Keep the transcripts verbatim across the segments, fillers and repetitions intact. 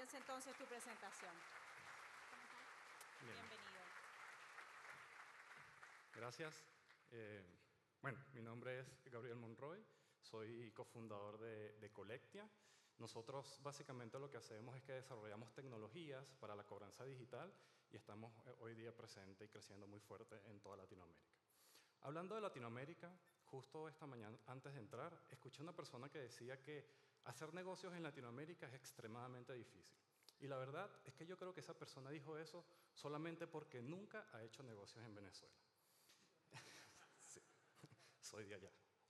Comienza entonces tu presentación. Bien. Bienvenido. Gracias. Eh, bueno, mi nombre es Gabriel Monroy, soy cofundador de, de Collectia. Nosotros básicamente lo que hacemos es que desarrollamos tecnologías para la cobranza digital y estamos hoy día presentes y creciendo muy fuerte en toda Latinoamérica. Hablando de Latinoamérica, justo esta mañana antes de entrar, escuché a una persona que decía que hacer negocios en Latinoamérica es extremadamente difícil. Y la verdad es que yo creo que esa persona dijo eso solamente porque nunca ha hecho negocios en Venezuela. Sí, soy de allá.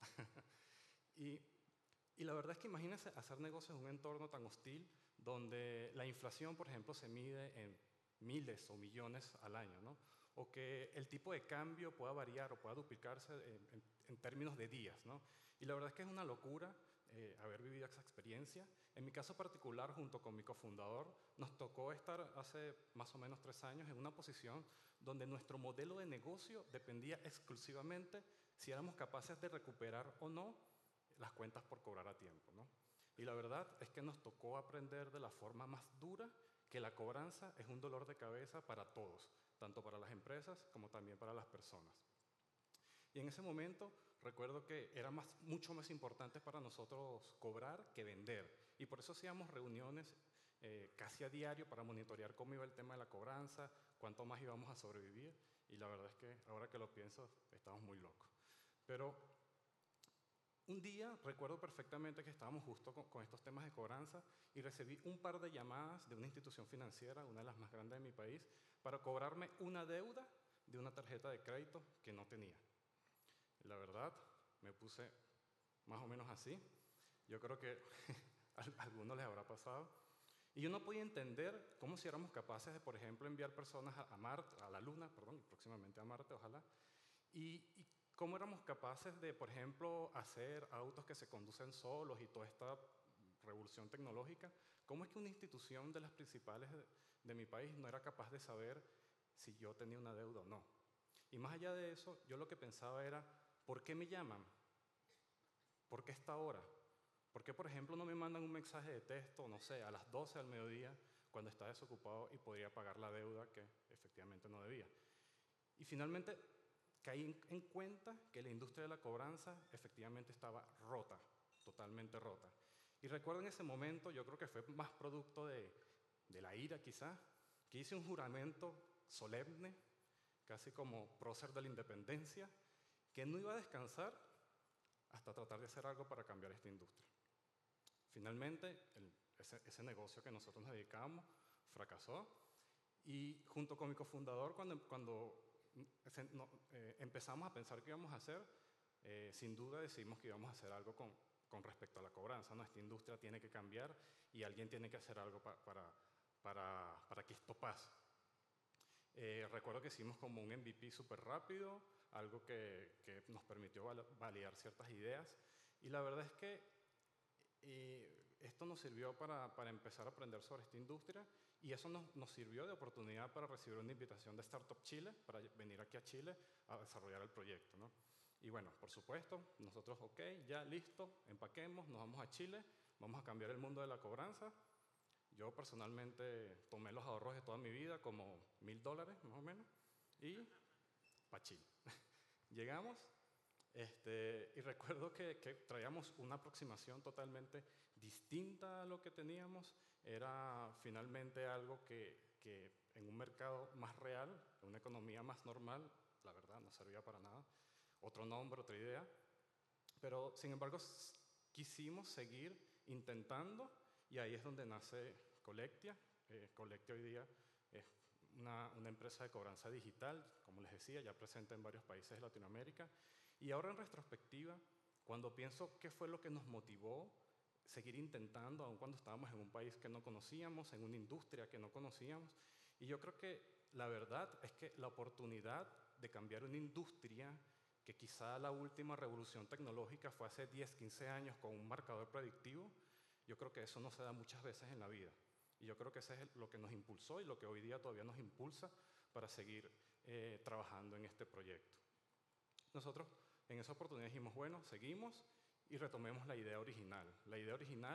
y, y la verdad es que imagínense hacer negocios en un entorno tan hostil donde la inflación, por ejemplo, se mide en miles o millones al año, ¿no? O que el tipo de cambio pueda variar o pueda duplicarse en, en, en términos de días, ¿no? Y la verdad es que es una locura eh, haber vivido esa experiencia. En mi caso particular, junto con mi cofundador, nos tocó estar hace más o menos tres años en una posición donde nuestro modelo de negocio dependía exclusivamente si éramos capaces de recuperar o no las cuentas por cobrar a tiempo, ¿no? Y la verdad es que nos tocó aprender de la forma más dura que la cobranza es un dolor de cabeza para todos, tanto para las empresas como también para las personas. Y en ese momento recuerdo que era más, mucho más importante para nosotros cobrar que vender. Y por eso hacíamos reuniones eh, casi a diario para monitorear cómo iba el tema de la cobranza, cuánto más íbamos a sobrevivir. Y la verdad es que ahora que lo pienso, estamos muy locos. Pero un día recuerdo perfectamente que estábamos justo con, con estos temas de cobranza y recibí un par de llamadas de una institución financiera, una de las más grandes de mi país, para cobrarme una deuda de una tarjeta de crédito que no tenía. Y la verdad, me puse más o menos así. Yo creo que a algunos les habrá pasado. Y yo no podía entender cómo si éramos capaces de, por ejemplo, enviar personas a, a Marte, a la Luna, perdón, y próximamente a Marte, ojalá, y, y cómo éramos capaces de, por ejemplo, hacer autos que se conducen solos y toda esta revolución tecnológica. ¿Cómo es que una institución de las principales de, de mi país no era capaz de saber si yo tenía una deuda o no? Y más allá de eso, yo lo que pensaba era, ¿por qué me llaman? ¿Por qué esta hora? ¿Por qué, por ejemplo, no me mandan un mensaje de texto, no sé, a las doce del mediodía, cuando está desocupado y podría pagar la deuda que efectivamente no debía? Y finalmente caí en cuenta que la industria de la cobranza efectivamente estaba rota, totalmente rota. Y recuerdo en ese momento, yo creo que fue más producto de, de la ira quizás, que hice un juramento solemne, casi como prócer de la independencia, que no iba a descansar hasta tratar de hacer algo para cambiar esta industria. Finalmente, el, ese, ese negocio que nosotros nos dedicábamos fracasó y junto con mi cofundador, cuando, cuando no, eh, empezamos a pensar qué íbamos a hacer, eh, sin duda decidimos que íbamos a hacer algo con, con respecto a la cobranza. Nuestra industria tiene que cambiar y alguien tiene que hacer algo pa, para, para, para que esto pase. Eh, recuerdo que hicimos como un M V P súper rápido, algo que, que nos permitió validar ciertas ideas. Y la verdad es que eh, esto nos sirvió para, para empezar a aprender sobre esta industria y eso nos, nos sirvió de oportunidad para recibir una invitación de Startup Chile, para venir aquí a Chile a desarrollar el proyecto, ¿no? Y bueno, por supuesto, nosotros, ok, ya listo, empaquemos, nos vamos a Chile, vamos a cambiar el mundo de la cobranza. Yo personalmente tomé los ahorros de toda mi vida, como mil dólares más o menos, y pa' Chile. Llegamos este, y recuerdo que, que traíamos una aproximación totalmente distinta a lo que teníamos. Era finalmente algo que, que en un mercado más real, en una economía más normal, la verdad no servía para nada. Otro nombre, otra idea. Pero sin embargo quisimos seguir intentando y ahí es donde nace Collectia. Eh, Collectia hoy día es una, una empresa de cobranza digital, como les decía, ya presente en varios países de Latinoamérica. Y ahora en retrospectiva, cuando pienso qué fue lo que nos motivó seguir intentando, aun cuando estábamos en un país que no conocíamos, en una industria que no conocíamos, y yo creo que la verdad es que la oportunidad de cambiar una industria, que quizá la última revolución tecnológica fue hace diez, quince años con un marcador predictivo, yo creo que eso no se da muchas veces en la vida. Y yo creo que eso es lo que nos impulsó y lo que hoy día todavía nos impulsa para seguir eh, trabajando en este proyecto. Nosotros en esa oportunidad dijimos, bueno, seguimos y retomemos la idea original. La idea original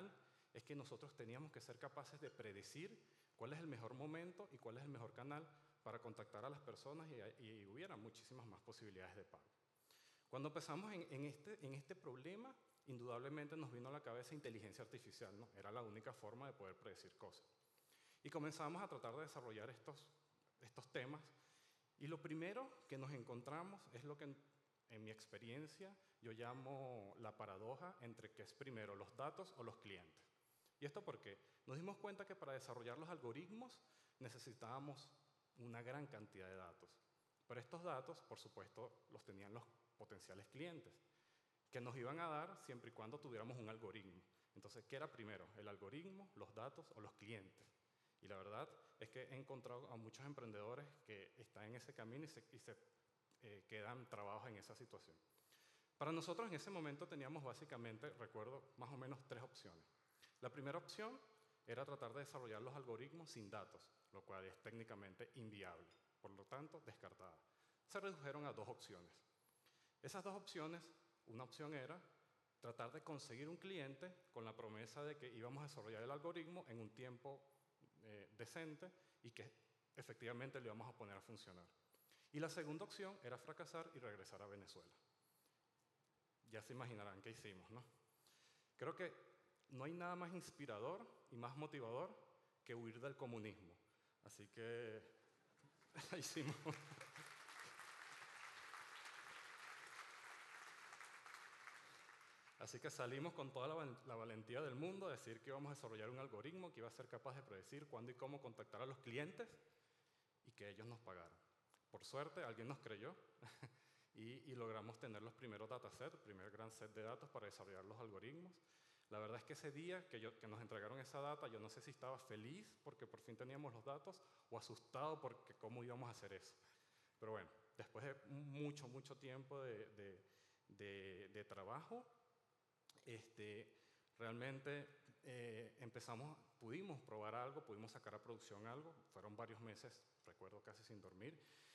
es que nosotros teníamos que ser capaces de predecir cuál es el mejor momento y cuál es el mejor canal para contactar a las personas y, y hubiera muchísimas más posibilidades de pago. Cuando empezamos en, en, este, en este problema, indudablemente nos vino a la cabeza inteligencia artificial, ¿no? Era la única forma de poder predecir cosas. Y comenzamos a tratar de desarrollar estos, estos temas. Y lo primero que nos encontramos es lo que en, en mi experiencia yo llamo la paradoja entre qué es primero, los datos o los clientes. ¿Y esto por qué? Nos dimos cuenta que para desarrollar los algoritmos necesitábamos una gran cantidad de datos. Pero estos datos, por supuesto, los tenían los potenciales clientes, que nos iban a dar siempre y cuando tuviéramos un algoritmo. Entonces, ¿qué era primero? ¿El algoritmo, los datos o los clientes? Y la verdad es que he encontrado a muchos emprendedores que están en ese camino y se, y se eh, quedan trabados en esa situación. Para nosotros en ese momento teníamos básicamente, recuerdo, más o menos tres opciones. La primera opción era tratar de desarrollar los algoritmos sin datos, lo cual es técnicamente inviable, por lo tanto, descartada. Se redujeron a dos opciones. Esas dos opciones, una opción era tratar de conseguir un cliente con la promesa de que íbamos a desarrollar el algoritmo en un tiempo eh, decente y que efectivamente lo íbamos a poner a funcionar. Y la segunda opción era fracasar y regresar a Venezuela. Ya se imaginarán qué hicimos, ¿no? Creo que no hay nada más inspirador y más motivador que huir del comunismo. Así que hicimos... Así que salimos con toda la, la valentía del mundo a decir que íbamos a desarrollar un algoritmo que iba a ser capaz de predecir cuándo y cómo contactar a los clientes y que ellos nos pagaran. Por suerte, alguien nos creyó y, y logramos tener los primeros datasets, el primer gran set de datos para desarrollar los algoritmos. La verdad es que ese día que, yo, que nos entregaron esa data, yo no sé si estaba feliz porque por fin teníamos los datos o asustado porque cómo íbamos a hacer eso. Pero bueno, después de mucho, mucho tiempo de, de, de, de trabajo, Este, realmente eh, empezamos, pudimos probar algo, pudimos sacar a producción algo, fueron varios meses, recuerdo casi sin dormir,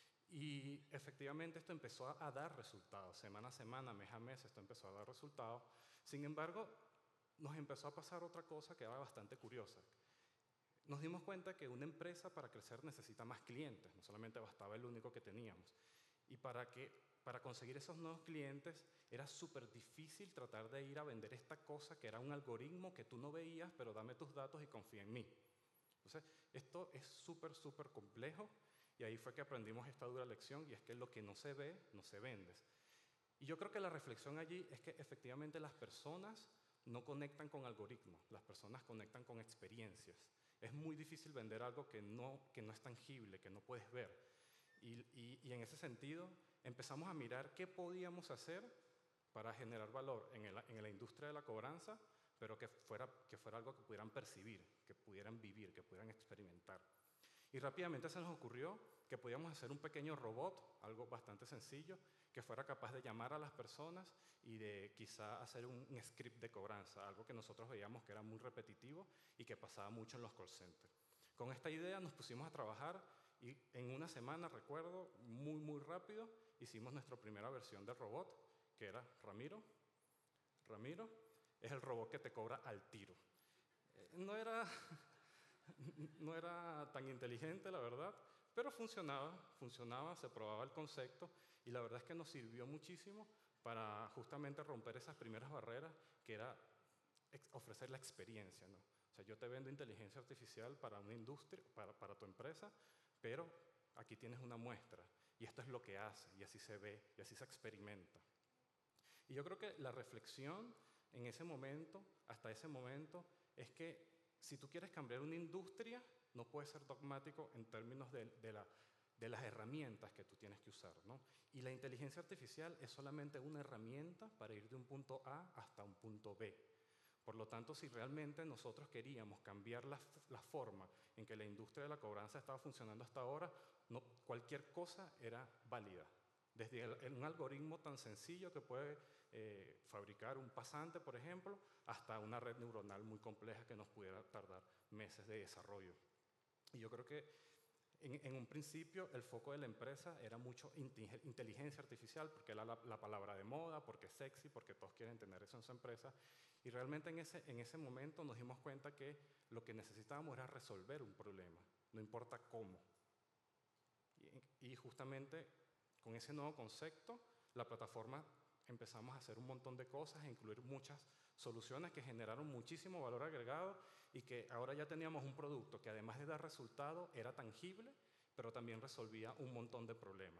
y efectivamente esto empezó a, a dar resultados, semana a semana, mes a mes, esto empezó a dar resultados. Sin embargo, nos empezó a pasar otra cosa que era bastante curiosa. Nos dimos cuenta que una empresa para crecer necesita más clientes, no solamente bastaba el único que teníamos, y para que Para conseguir esos nuevos clientes era súper difícil tratar de ir a vender esta cosa que era un algoritmo que tú no veías, pero dame tus datos y confía en mí. Entonces, esto es súper, súper complejo y ahí fue que aprendimos esta dura lección y es que lo que no se ve, no se vende. Y yo creo que la reflexión allí es que efectivamente las personas no conectan con algoritmos, las personas conectan con experiencias. Es muy difícil vender algo que no, que no es tangible, que no puedes ver. Y, y, y en ese sentido empezamos a mirar qué podíamos hacer para generar valor en, el, en la industria de la cobranza, pero que fuera, que fuera algo que pudieran percibir, que pudieran vivir, que pudieran experimentar. Y rápidamente se nos ocurrió que podíamos hacer un pequeño robot, algo bastante sencillo, que fuera capaz de llamar a las personas y de quizá hacer un, un script de cobranza, algo que nosotros veíamos que era muy repetitivo y que pasaba mucho en los call centers. Con esta idea nos pusimos a trabajar y en una semana, recuerdo, muy, muy rápido, hicimos nuestra primera versión del robot, que era Ramiro. Ramiro es el robot que te cobra al tiro. Eh, no era, no era tan inteligente, la verdad, pero funcionaba, funcionaba, se probaba el concepto y la verdad es que nos sirvió muchísimo para justamente romper esas primeras barreras, que era ofrecer la experiencia, ¿no? O sea, yo te vendo inteligencia artificial para una industria, para, para tu empresa, pero aquí tienes una muestra y esto es lo que hace y así se ve y así se experimenta. Y yo creo que la reflexión en ese momento, hasta ese momento, es que si tú quieres cambiar una industria, no puedes ser dogmático en términos de, de, la, de las herramientas que tú tienes que usar, ¿no? Y la inteligencia artificial es solamente una herramienta para ir de un punto A hasta un punto B. Por lo tanto, si realmente nosotros queríamos cambiar la, la forma en que la industria de la cobranza estaba funcionando hasta ahora, no, cualquier cosa era válida. Desde el, un algoritmo tan sencillo que puede eh, fabricar un pasante, por ejemplo, hasta una red neuronal muy compleja que nos pudiera tardar meses de desarrollo. Y yo creo que en, en un principio el foco de la empresa era mucho inteligencia artificial, porque era la, la palabra de moda, porque es sexy, porque todos quieren tener eso en su empresa. Y realmente en ese, en ese momento nos dimos cuenta que lo que necesitábamos era resolver un problema, no importa cómo. Y, y justamente con ese nuevo concepto, la plataforma empezamos a hacer un montón de cosas, a incluir muchas soluciones que generaron muchísimo valor agregado y que ahora ya teníamos un producto que además de dar resultado era tangible, pero también resolvía un montón de problemas.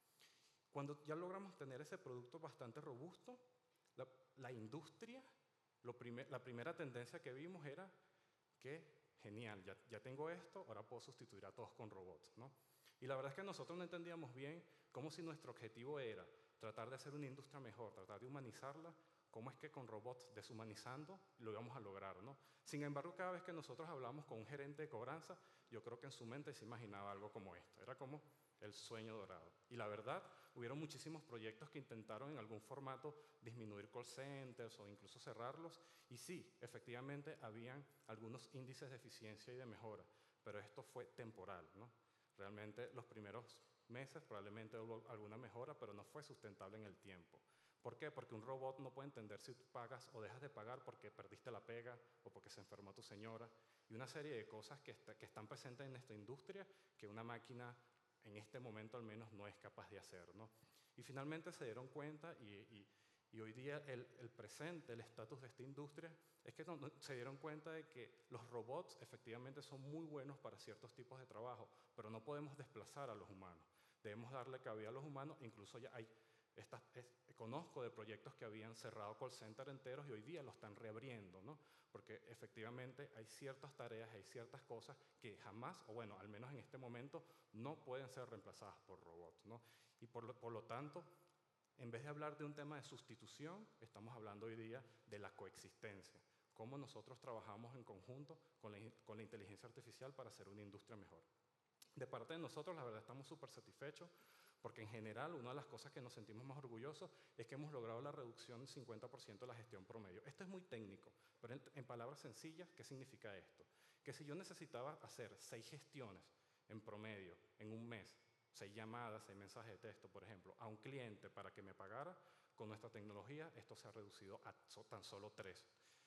Cuando ya logramos tener ese producto bastante robusto, la, la industria, lo primer, la primera tendencia que vimos era que, genial, ya, ya tengo esto, ahora puedo sustituir a todos con robots, ¿no? Y la verdad es que nosotros no entendíamos bien cómo si nuestro objetivo era tratar de hacer una industria mejor, tratar de humanizarla, cómo es que con robots deshumanizando lo íbamos a lograr, ¿no? Sin embargo, cada vez que nosotros hablamos con un gerente de cobranza, yo creo que en su mente se imaginaba algo como esto, era como el sueño dorado. Y la verdad, hubieron muchísimos proyectos que intentaron en algún formato disminuir call centers o incluso cerrarlos, y sí, efectivamente habían algunos índices de eficiencia y de mejora, pero esto fue temporal, ¿no? Realmente los primeros meses probablemente hubo alguna mejora, pero no fue sustentable en el tiempo. ¿Por qué? Porque un robot no puede entender si tú pagas o dejas de pagar porque perdiste la pega o porque se enfermó tu señora, y una serie de cosas que, está, que están presentes en esta industria que una máquina en este momento al menos no es capaz de hacer, ¿no? Y finalmente se dieron cuenta y, y, y hoy día el, el presente, el estatus de esta industria es que no, no, se dieron cuenta de que los robots efectivamente son muy buenos para ciertos tipos de trabajo, pero no podemos desplazar a los humanos. Debemos darle cabida a los humanos, incluso ya hay, estas, es, conozco de proyectos que habían cerrado call center enteros y hoy día lo están reabriendo, ¿no? Porque efectivamente hay ciertas tareas, hay ciertas cosas que jamás, o bueno, al menos en este momento, no pueden ser reemplazadas por robots, ¿no? Y por lo, por lo tanto, en vez de hablar de un tema de sustitución, estamos hablando hoy día de la coexistencia. Cómo nosotros trabajamos en conjunto con la, con la inteligencia artificial para hacer una industria mejor. De parte de nosotros, la verdad, estamos súper satisfechos porque en general una de las cosas que nos sentimos más orgullosos es que hemos logrado la reducción del cincuenta por ciento de la gestión promedio. Esto es muy técnico, pero en, en palabras sencillas, ¿qué significa esto? Que si yo necesitaba hacer seis gestiones en promedio en un mes, seis llamadas, seis mensajes de texto, por ejemplo, a un cliente para que me pagara, con nuestra tecnología esto se ha reducido a so, tan solo tres.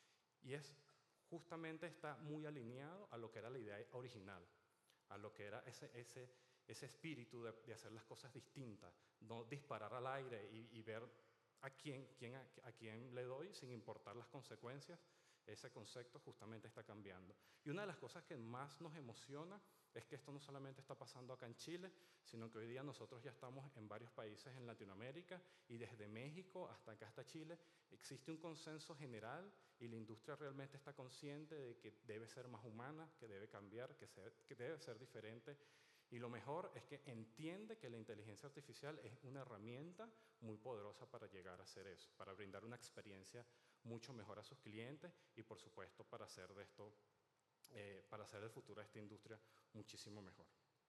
Y es justamente está muy alineado a lo que era la idea original, a lo que era ese, ese, ese espíritu de, de hacer las cosas distintas, no disparar al aire y, y ver a quién, quién, a, a quién le doy sin importar las consecuencias. Ese concepto justamente está cambiando. Y una de las cosas que más nos emociona es que esto no solamente está pasando acá en Chile, sino que hoy día nosotros ya estamos en varios países en Latinoamérica y desde México hasta acá hasta Chile existe un consenso general y la industria realmente está consciente de que debe ser más humana, que debe cambiar, que, se, que debe ser diferente. Y lo mejor es que entiende que la inteligencia artificial es una herramienta muy poderosa para llegar a hacer eso, para brindar una experiencia mucho mejor a sus clientes y por supuesto para hacer de esto, eh, para hacer el futuro de esta industria muchísimo mejor.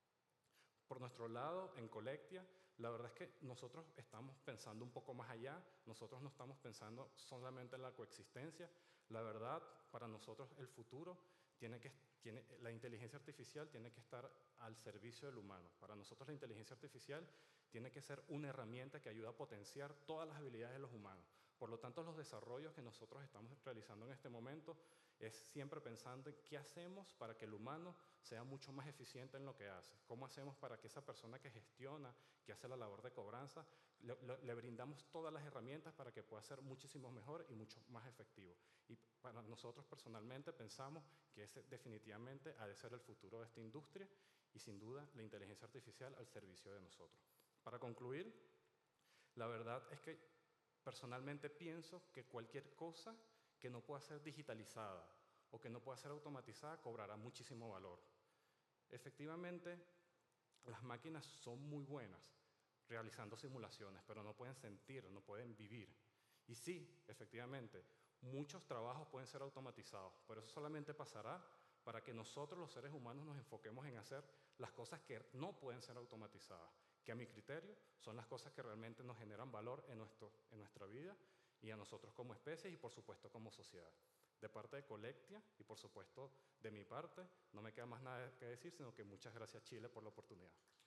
Por nuestro lado, en Colectia, la verdad es que nosotros estamos pensando un poco más allá, nosotros no estamos pensando solamente en la coexistencia, la verdad, para nosotros el futuro tiene que, tiene, la inteligencia artificial tiene que estar al servicio del humano. Para nosotros la inteligencia artificial tiene que ser una herramienta que ayuda a potenciar todas las habilidades de los humanos. Por lo tanto, los desarrollos que nosotros estamos realizando en este momento es siempre pensando en qué hacemos para que el humano sea mucho más eficiente en lo que hace. ¿Cómo hacemos para que esa persona que gestiona, que hace la labor de cobranza, le, le, le brindamos todas las herramientas para que pueda ser muchísimo mejor y mucho más efectivo? Y para nosotros personalmente pensamos que ese definitivamente ha de ser el futuro de esta industria y sin duda la inteligencia artificial al servicio de nosotros. Para concluir, la verdad es que personalmente pienso que cualquier cosa que no pueda ser digitalizada o que no pueda ser automatizada cobrará muchísimo valor. Efectivamente, las máquinas son muy buenas realizando simulaciones, pero no pueden sentir, no pueden vivir. Y sí, efectivamente, muchos trabajos pueden ser automatizados, pero eso solamente pasará para que nosotros los seres humanos nos enfoquemos en hacer las cosas que no pueden ser automatizadas, que a mi criterio son las cosas que realmente nos generan valor en, nuestro, en nuestra vida y a nosotros como especie y por supuesto como sociedad. De parte de Colectia y por supuesto de mi parte, no me queda más nada que decir, sino que muchas gracias Chile por la oportunidad.